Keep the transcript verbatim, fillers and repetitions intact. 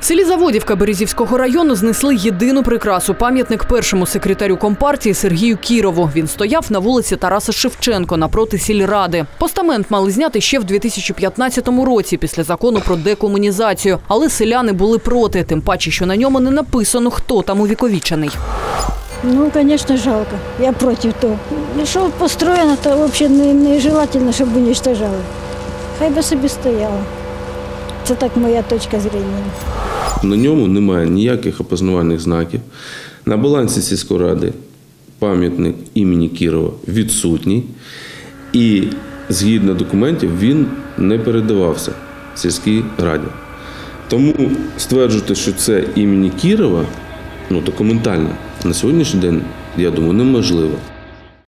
В селі Заводівка Березівського району знесли єдину прикрасу – пам'ятник першому секретарю Компартії Сергію Кірову. Він стояв на вулиці Тараса Шевченко напроти сільради. Постамент мали зняти ще в дві тисячі п'ятнадцятому році після закону про декомунізацію. Але селяни були проти, тим паче, що на ньому не написано, хто там увіковічений. Ну, звісно, жалко. Я проти того. Якщо построєно, то взагалі нежелательно, щоб уничтожали. Хай би собі стояло. Це так моя точка зору. На ньому немає ніяких опознавальних знаків. На балансі сільської ради пам'ятник імені Кірова відсутній. І згідно документів він не передавався сільській раді. Тому стверджувати, що це імені Кірова, ну, документально, на сьогоднішній день, я думаю, неможливо.